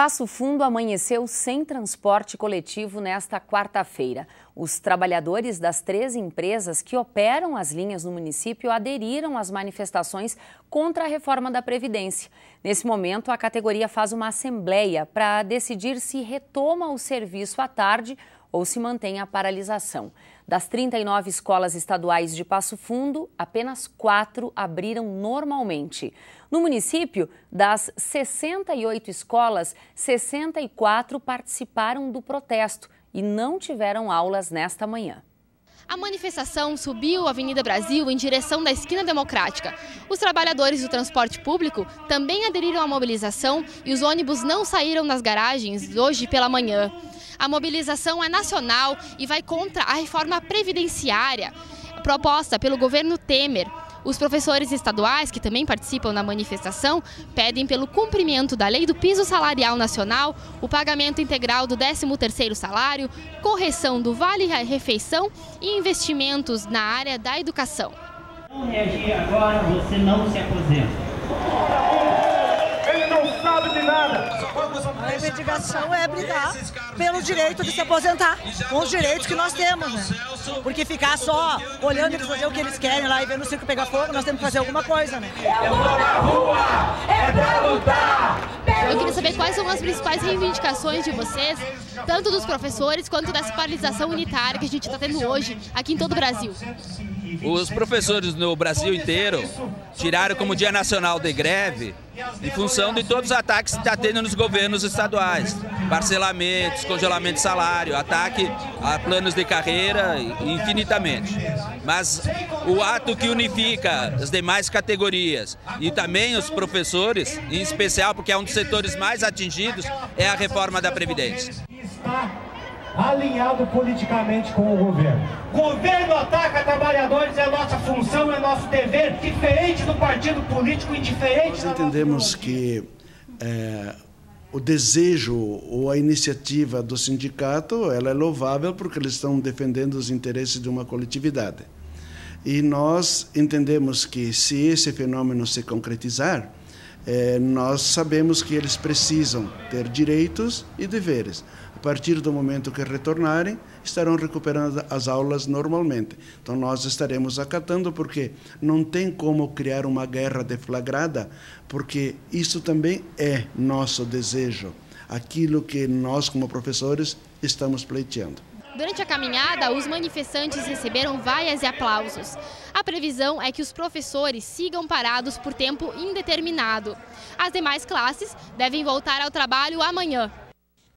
Passo Fundo amanheceu sem transporte coletivo nesta quarta-feira. Os trabalhadores das 3 empresas que operam as linhas no município aderiram às manifestações contra a reforma da Previdência. Nesse momento, a categoria faz uma assembleia para decidir se retoma o serviço à tarde ou se mantém a paralisação. Das 39 escolas estaduais de Passo Fundo, apenas 4 abriram normalmente. No município, das 68 escolas, 64 participaram do protesto e não tiveram aulas nesta manhã. A manifestação subiu a Avenida Brasil em direção da Esquina Democrática. Os trabalhadores do transporte público também aderiram à mobilização e os ônibus não saíram das garagens hoje pela manhã. A mobilização é nacional e vai contra a reforma previdenciária proposta pelo governo Temer. Os professores estaduais, que também participam da manifestação, pedem pelo cumprimento da lei do piso salarial nacional, o pagamento integral do 13º salário, correção do vale-refeição e investimentos na área da educação. Não reagir agora, você não se aposenta. Ele não sabe de nada. A reivindicação é brigar pelo direito de se aposentar, com os direitos que nós temos, né? Porque ficar só olhando eles fazer o que eles querem lá e vendo o circo pegar fogo, nós temos que fazer alguma coisa, né? Eu vou na rua, é pra lutar. Eu queria saber quais são as principais reivindicações de vocês, tanto dos professores quanto dessa paralisação unitária que a gente está tendo hoje aqui em todo o Brasil. Os professores no Brasil inteiro tiraram como Dia Nacional de Greve em função de todos os ataques que está tendo nos governos estaduais. Parcelamentos, congelamento de salário, ataque a planos de carreira, infinitamente. Mas o ato que unifica as demais categorias e também os professores, em especial porque é um dos setores mais atingidos, é a reforma da Previdência. Alinhado politicamente com o governo. Governo ataca trabalhadores, é nossa função, é nosso dever, diferente do partido político, indiferente. Nós entendemos que o desejo ou a iniciativa do sindicato ela é louvável porque eles estão defendendo os interesses de uma coletividade. E nós entendemos que se esse fenômeno se concretizar, nós sabemos que eles precisam ter direitos e deveres. A partir do momento que retornarem, estarão recuperando as aulas normalmente. Então, nós estaremos acatando, porque não tem como criar uma guerra deflagrada, porque isso também é nosso desejo, aquilo que nós, como professores, estamos pleiteando. Durante a caminhada, os manifestantes receberam vaias e aplausos. A previsão é que os professores sigam parados por tempo indeterminado. As demais classes devem voltar ao trabalho amanhã.